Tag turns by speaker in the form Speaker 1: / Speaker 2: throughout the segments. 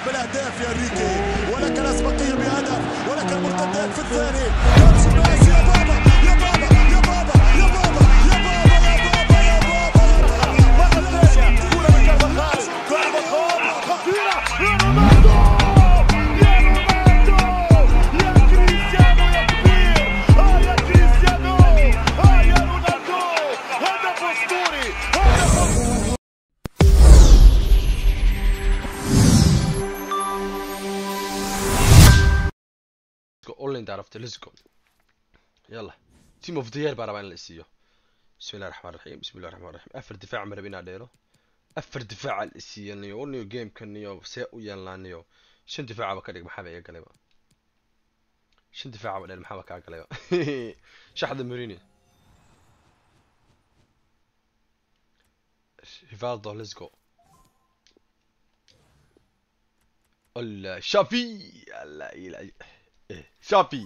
Speaker 1: بالاهداف يا انريكي، ولك الاسبقيه بهدف، ولك المرتدات في الثاني. يمشي ميسي يا بابا يا بابا يا بابا يا بابا يا بابا يا بابا يا بابا. مرة ثانية كرة من كارفاخال، كارفاخال خطيرة يا رونالدو يا رونالدو يا كريستيانو يا كبير. يا كريستيانو يا رونالدو، هدف اسطوري هدف.
Speaker 2: اونلاين عرفت ليتس جو. يلا تيم اوف دير بقى ربعنا الاسيو. بسم الله الرحمن الرحيم بسم الله الرحمن الرحيم. افر دفاع مربينا ديرو افر دفاع الاسيو نيو نيو جيم كنيو سي ويلا نيو شن دفاع بكدق محابه يا قليبا شن دفاع بدل محابه كا قليبا شحد مورينيو ريفالدو ليتس جو. الله شافي الله الى شافي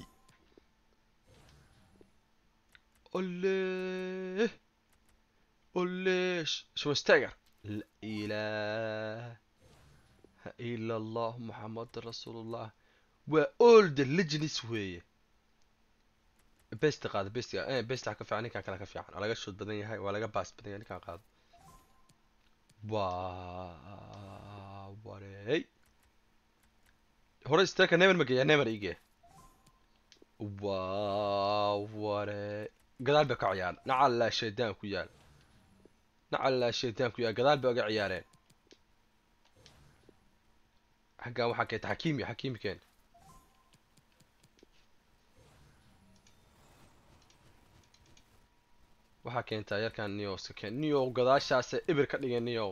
Speaker 2: الله الله شو استاجر. لا اله الا الله محمد رسول الله واولد الليجنس ويه بيست قاد بيست بيست كفي عني كان كلا كفي عن على شوت بدن يحيى ولا باس بدن يعني كان قاد وري هوري استاك نيمر مجي نيمر يجي وري قدال بك عيال نعل شيطان كيال نعل شيطان كيال قدال بك عيالين حقا وحكيت حكيمي كان وحكي انت يا كان نيو سكن نيو قداشاس ابر كدغ نيو.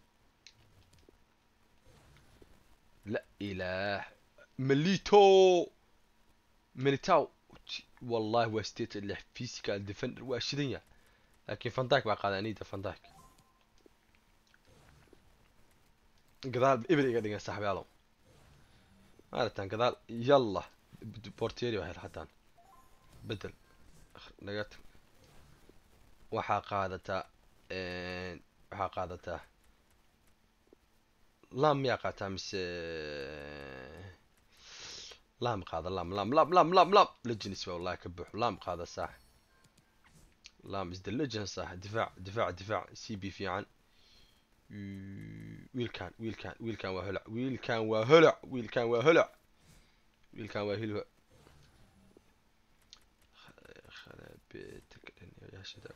Speaker 2: لا اله مليتاو والله وستيت اللي فيزيكال ديفندر واشدنيا، لكن فان بقى قاعد انيدا فان دايك قدال ابر يقدغ صاحبي يالو مالتان قدال يلا بورتيري وهي حتى بدل نقت waxaa qaadataa lam miyaa qaataa mise lam qaada lam legends wallahi ka buux lam qaada صح lam is the legend صح. دفاع CB fiican wiilkan waa holac wiilkan waa holac يا شباب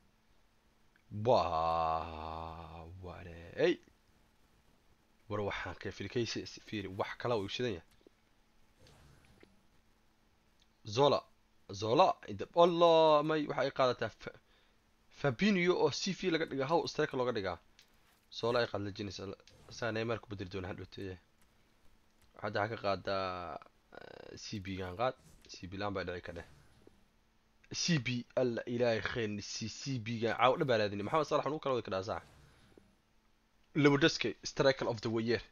Speaker 2: وري وروحان كيف الكيس فيري وح كلا وشدنيا زولا الله ما waxay qaadataa Fabinho oo si fi laga dhigaa how strike looga dhigaa Zola ay qaad lejinis saa Neymar ku bedel doon hadhootay hada ka qaada CB gan qaad CB laan baa dhici kada CB الله إلهي خير CB جا عاود بلادني محمد صلاح نو كلا كذا صح. لودسكي سترايكر اوف ذا وير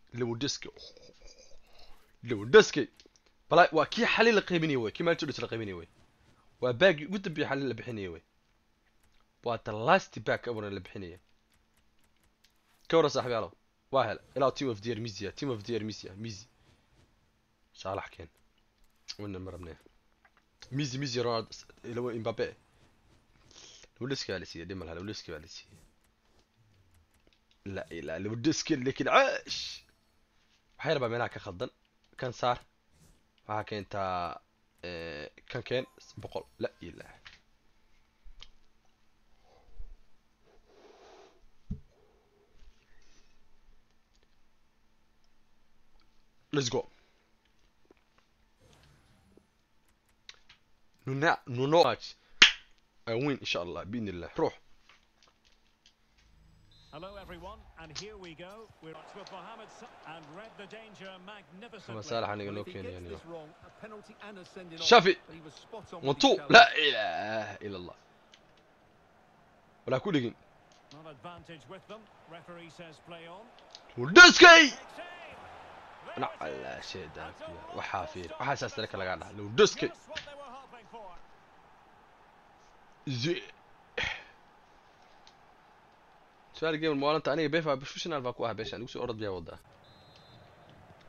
Speaker 2: لودسكي بلا وكي حليل القيمني وي كي ما تقول القيمني وي وباقي قد بي حليل البحنيه وي وات لاست باك ابو البحنيه كوره صاحبي يلا واهل الى تيم اوف دير ميزي صالح كان وين مربناه ميزي رونالد لو امبابي ولسكي على ديما هلا ولسكي على لا ولسكي لكن عاش وحيربا منها كخضن كان صار وهاك انت كان بقول لا اله ليتس جو نو ماتش وين ان شاء الله باذن الله. روح
Speaker 3: Hello everyone, and here we go. We're on with Mohamed and read the danger magnificently.
Speaker 2: مسالح انا نو كان يعني شافي وانتو لا اله الا الله ولا كلين ودسكي لا لا شيء ذاك وحافير وحاسس لك لا قاعد لو دسكي زي سؤال جيم الموالنة أنا بيفا بروفيشنال باكو واحد بيش أنا وسي أرد بيا وده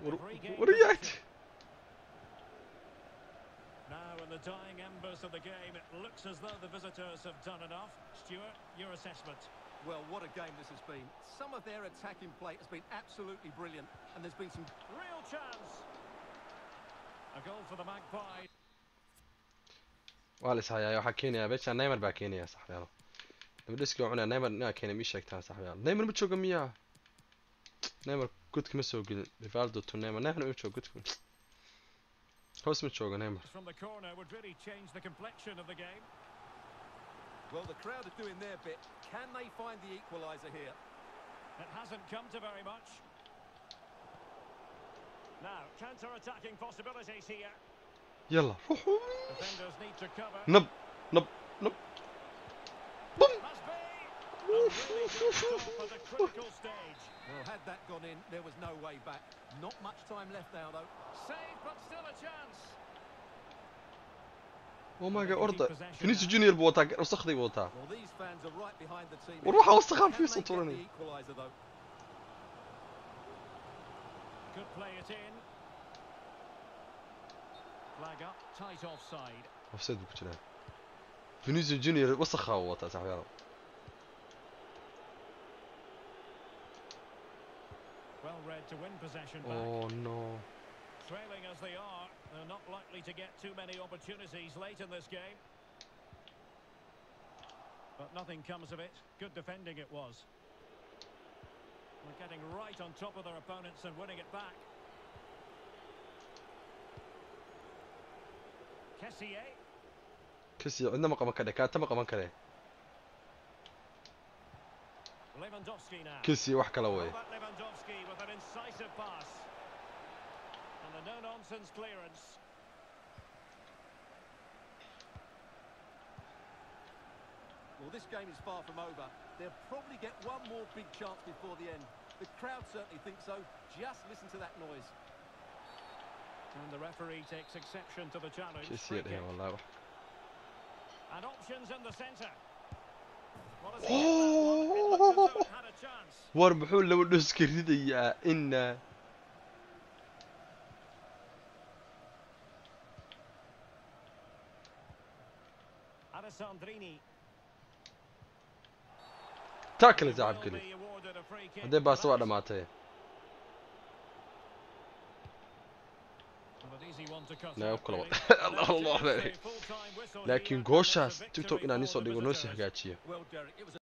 Speaker 2: What are you at?
Speaker 3: Now in the dying embers of the game, it looks as though the visitors have done enough. Stuart, your assessment.
Speaker 4: Well, what a game this has been. Some of their attacking play has been absolutely brilliant, and there's been some
Speaker 3: Real chance. A goal for the Magpies.
Speaker 2: waa la ishayaa waxaa keenaya meesha Neymar baa keenaya saxayaal dabadiska cunaa Neymar inaa keenay mi sheegtaa saxayaal Neymar ma jooga miyaa Neymar gudka ma soo gelin Rivaldo to Neymar ma jooga gudka hoos ma jooga Neymar
Speaker 3: From the corner would really change the complexion of the game.
Speaker 4: Well, the crowd are doing their bit. Can they find the equaliser here?
Speaker 3: It hasn't come to very much. Now, counter-attacking possibilities here.
Speaker 2: يلا
Speaker 3: Defenders need to cover.
Speaker 2: نب نب نب بوم
Speaker 3: Must be. A really good stop at a critical stage.
Speaker 4: Well, had that gone in, there was no way back. Not much time left now, though.
Speaker 3: Save, but still a chance.
Speaker 2: oh my god orda Vinicius Junior buu wataa wasakhdii buu wataa
Speaker 4: Well, these fans are right behind the team.
Speaker 2: war waxa wasakhan
Speaker 4: Can
Speaker 2: fi
Speaker 4: they get the
Speaker 2: suturani
Speaker 4: equaliser, though?
Speaker 3: Could play it in. Flag up, tight offside.
Speaker 2: offside buu ku jiraa Vinicius Junior wasakha buu wataa saxayaal
Speaker 3: Well read to win possession back.
Speaker 2: oh no
Speaker 3: Trailing as they are, they're not likely to get too many opportunities late in this game. But nothing comes of it. Good defending it was. They're getting right on top of their opponents and winning it back. Kessié.
Speaker 2: kasi cidna ma qaban kare kaata ma qaban kare
Speaker 3: Lewandowski now.
Speaker 2: kasi wax kala way
Speaker 3: Robert Lewandowski with an incisive pass. And a no-nonsense clearance.
Speaker 4: Well, this game is far from over. They'll probably get one more big chance before the end. The crowd certainly think so. Just listen to that noise.
Speaker 3: And the referee takes exception to the challenge.
Speaker 2: kasi
Speaker 3: Free
Speaker 2: yahay
Speaker 3: kick.
Speaker 2: wallahi
Speaker 3: And options in the centre. What has he got that one? It looked as though it had a chance.
Speaker 2: war muxuu Lewandowski ridayaa in
Speaker 3: Alessandrini.
Speaker 2: tackle
Speaker 3: He
Speaker 2: zaab
Speaker 3: will
Speaker 2: gali
Speaker 3: be awarded a free kick
Speaker 2: hadee
Speaker 3: for
Speaker 2: baas waa
Speaker 3: that.
Speaker 2: dhamaatay
Speaker 3: Well, an easy one to cut
Speaker 2: لا
Speaker 3: out,
Speaker 2: kula
Speaker 3: really.
Speaker 2: Allah
Speaker 3: And
Speaker 2: Allah
Speaker 3: there's the full-time whistle
Speaker 2: laakiin
Speaker 3: here, and
Speaker 2: gooshaas
Speaker 3: that's a
Speaker 2: TikTok
Speaker 3: victory
Speaker 2: inaan
Speaker 3: for
Speaker 2: isoo
Speaker 3: the
Speaker 2: dhigo noo sii
Speaker 3: visitors.
Speaker 2: hagaajiyo
Speaker 4: Well, Derek, it was